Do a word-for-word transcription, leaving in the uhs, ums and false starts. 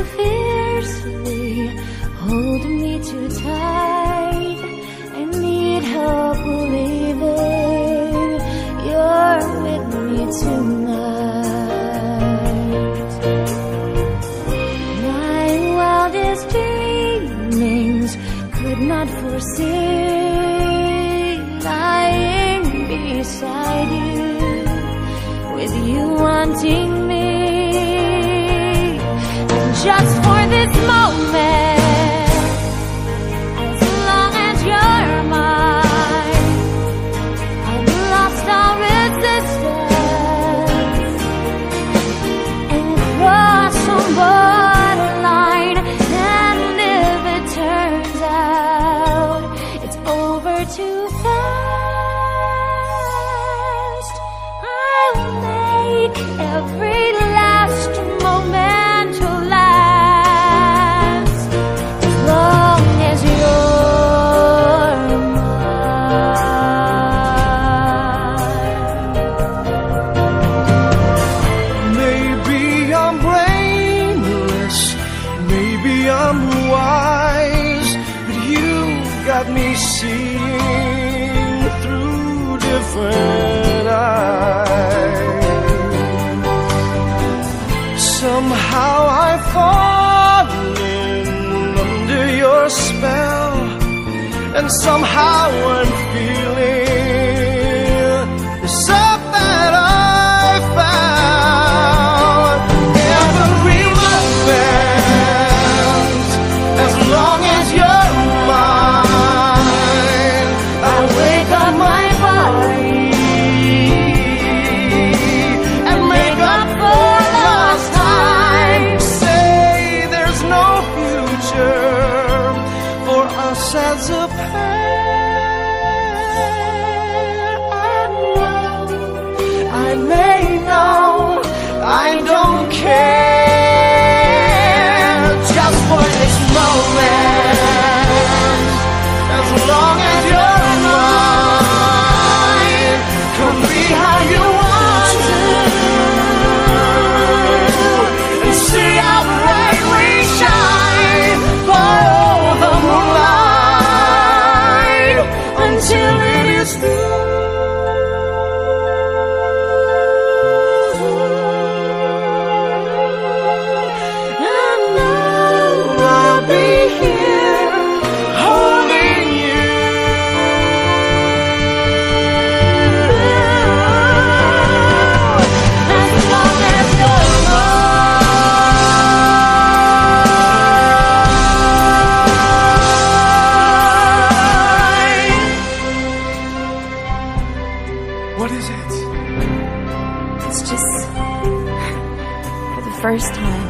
fiercely, hold me too tight. I need help believing you're with me tonight. My wildest dreamings could not foresee lying beside you, with you wanting me. And just for this moment, as long as you're mine, I've lost all resistance and crossed some borderline. And if it turns out it's over too fast, I'll make every last moment to last, as long as you're mine. Maybe I'm brainless, maybe I'm wise, but you got me seeing through different eyes. Somehow I've fallen under your spell, and somehow I'm feeling the stuff that I found. Every moment, as long as you're mine, I wake up my body and make up for lost time. Say there's no future for us as a pair. I may know, I don't care, just for this moment, as long as you're mine. Come be how you want to, and see how bright we shine. Follow the moonlight until it is through. What is it? It's just, for the first time,